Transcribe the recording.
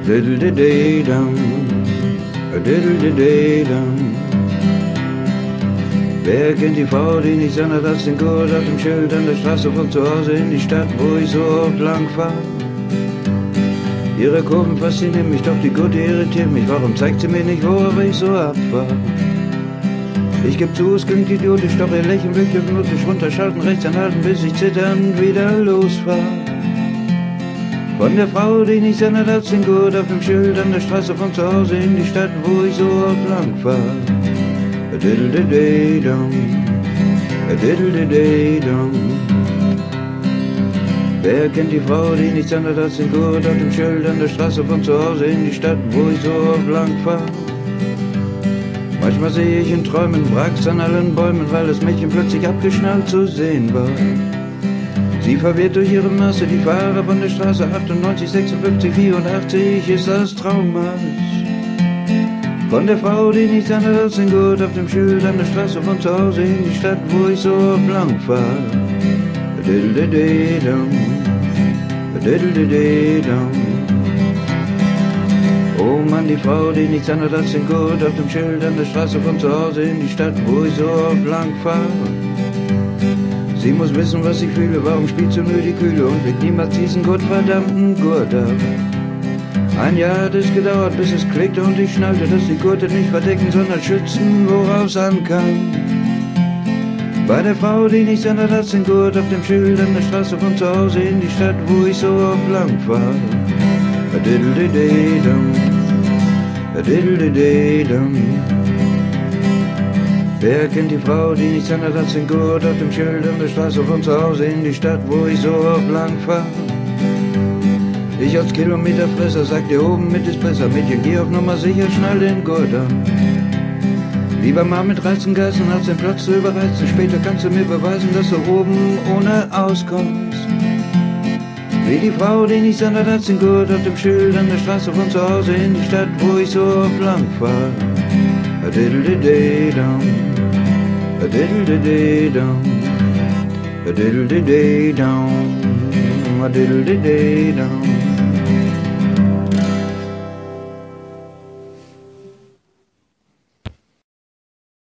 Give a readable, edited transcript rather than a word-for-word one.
diddle-de-day-dum, a diddle-de-day-dum. Wer kennt die Frau, die nicht anders als den Gurt auf dem Schild an der Straße von zu Hause in die Stadt, wo ich so oft lang fahr? Ihre Kurven faszinieren mich, doch die Gurte irritiert mich. Warum zeigt sie mir nicht, worauf ich so abfahr? Ich geb zu, es klingt idiotisch, doch ihr Lächeln wirkt hypnotisch. Runterschalten, rechts anhalten, bis ich zitternd wieder losfahr. Von der Frau, die nicht anders als den Gurt auf dem Schild an der Straße von zu Hause in die Stadt, wo ich so oft lang fahr. A diddle-de-day-dum, a diddle-de-day-dum. Wer kennt die Frau, die nichts anderes als den Gurt auf dem Schild an der Straße von zu Hause in die Stadt, wo ich so oft lang fahr? Manchmal sehe ich in Träumen Wracks an allen Bäumen, weil das Mädchen plötzlich abgeschnallt zu sehen war. Sie verwirrt durch ihre Masse die Fahrer von der Straße 98, 56, 84 ist das Traumhaus. Von der Frau, die nichts anderes als den Gurt auf dem Schild an der Straße von zu Hause in die Stadt, wo ich so oft lang fahr. A diddle-de-day-dum, a diddle-de-day-dum. Oh Mann, die Frau, die nichts anderes als den Gurt auf dem Schild an der Straße von zu Hause in die Stadt, wo ich so oft lang fahr. Sie muss wissen, was ich fühle, warum spielt so nur die Kühle und legt niemals diesen gottverdammten Gurt ab. Ein Jahr hat es gedauert, bis es klickte und ich schnallte, dass die Gurte nicht verdecken, sondern schützen, worauf es ankam. Bei der Frau, die nichts anderes als den Gurt auf dem Schild an der Straße von zu Hause in die Stadt, wo ich so oft lang fahr. A diddle-de-day-dum, a diddle-de-day-dum. Wer kennt die Frau, die nichts anderes als den Gurt auf dem Schild an der Straße von zu Hause in die Stadt, wo ich so oft lang fahr? Ich als Kilometerfresser sag dir oben mit ist besser, Mädchen, geh auf Nummer sicher, schnall den Gurt an. Lieber mal mit Reizen Gassen, als den Platz zu überreizen. Später kannst du mir beweisen, dass du oben ohne auskommst. Wie die Frau, die nichts anderes als den Gurt auf dem Schild an der Straße von zu Hause in die Stadt, wo ich so oft lang fahr. A diddle-de-day-dum, a diddle-de-day-dum, a diddle-de-day-dum, a diddle-de-day-dum.